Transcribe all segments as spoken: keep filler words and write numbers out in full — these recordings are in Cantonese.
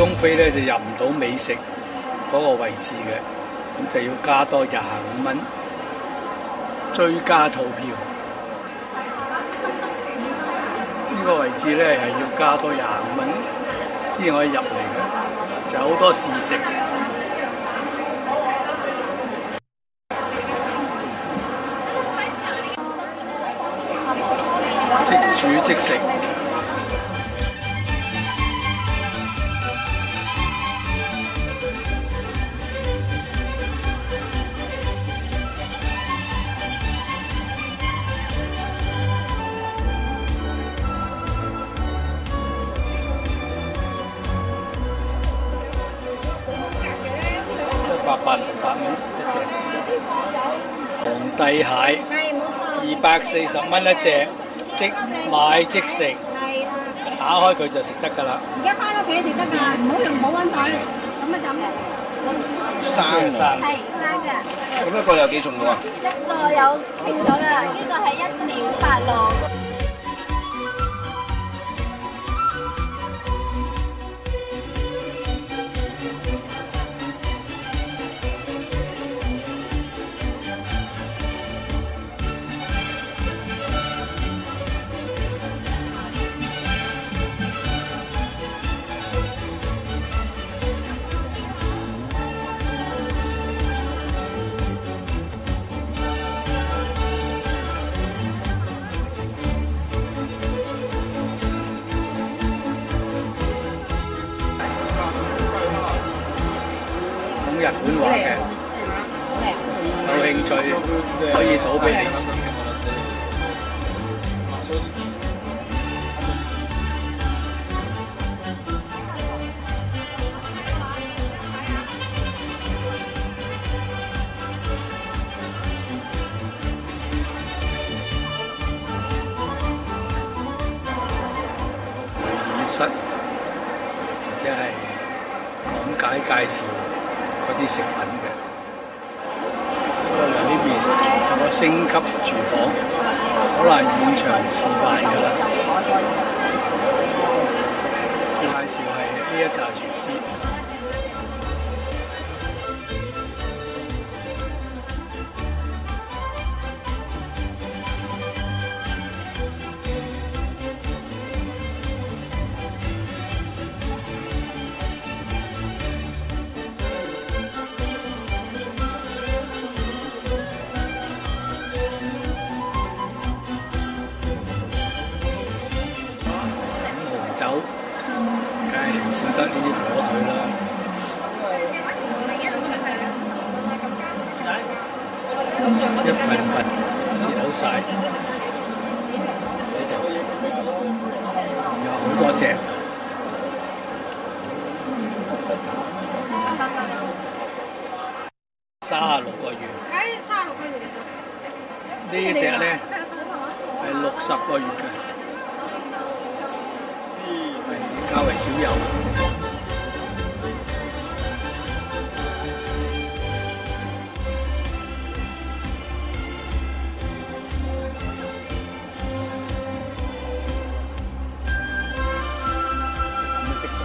通飛咧就入唔到美食嗰個位置嘅，咁就要加多廿五蚊追加套票。呢、這個位置咧係要加多廿五蚊先可以入嚟嘅，就好多試食。即煮即食。一百八十八蚊一隻，皇帝蟹二百四十蚊一隻，即買即食，打開佢就食得㗎啦。 而家翻屋企食得㗎，唔好用保溫袋，咁啊咁嘅。 生嘅生， 係生嘅。 咁一個有幾重㗎啊？ 一個有稱咗㗎，呢個係一點八六。 日本話嘅，有興趣可以倒俾你試嘅。會議室或者係講解介紹嗰啲食品嘅，咁啊呢邊有個升級廚房，好難現場示範㗎啦。介紹係呢一紮廚師。酒，梗係唔少得呢啲火腿啦。一份份切好晒，仲有好多隻。三十六個月。呢一隻咧係六十個月嘅。較為少有。咁色水。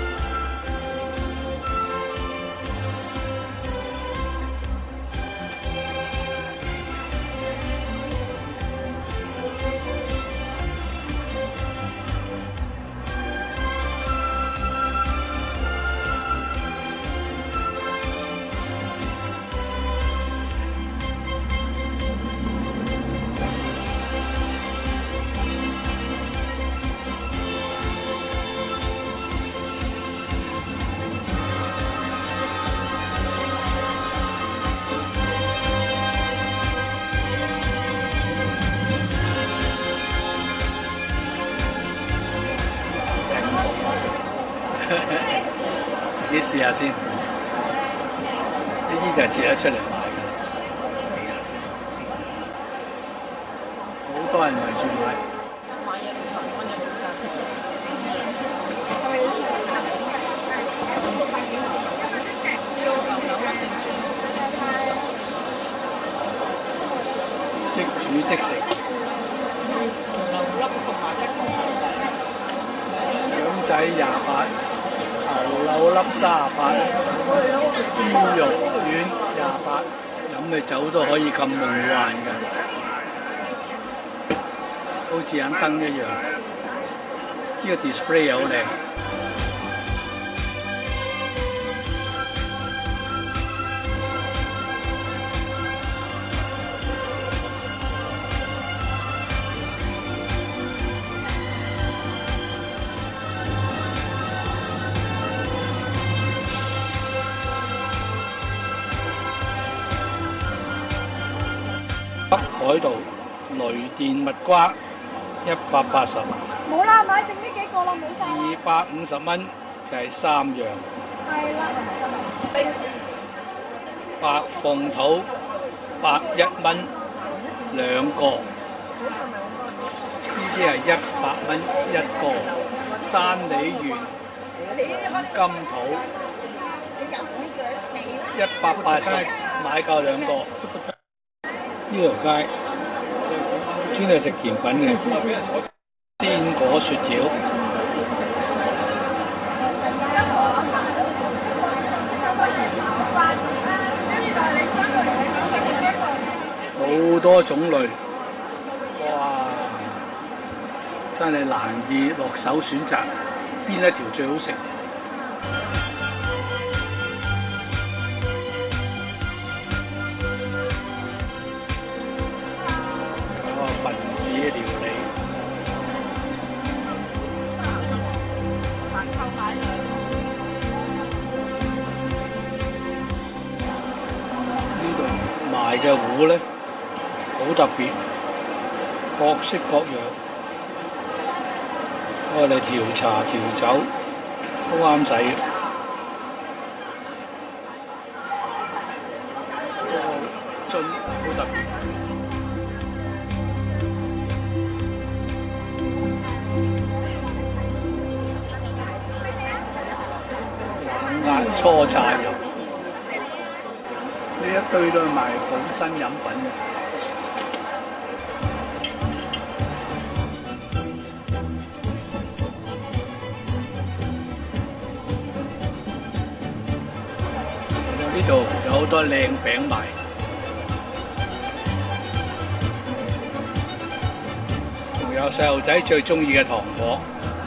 自己試下先，呢啲就截得出嚟賣㗎啦，好多人圍住買。即煮即食。仔廿八， 牛柳粒三十八，豬肉丸廿八，飲嘅酒都可以咁夢幻嘅，好似盞燈一樣。呢、個 display 又好靚。北海道雷電蜜瓜一百八十， 冇啦，買剩呢幾個啦，冇晒。 二百五十蚊就係三樣。 係啦。 白鳳桃百一蚊兩個，呢啲係一百蚊一個。山梨縣金桃一百八十買夠兩個。呢條街專係食甜品嘅，堅果雪條，好多種類，哇！真係難以落手選擇邊一條最好食。分子料理，呢度賣嘅糊咧好特別，各式各樣，我哋調茶調酒都啱使嘅。個樽好特別。壓搓榨油，呢一堆都係賣本身飲品嘅。呢度有好多靚餅賣，仲有細路仔最中意嘅糖果。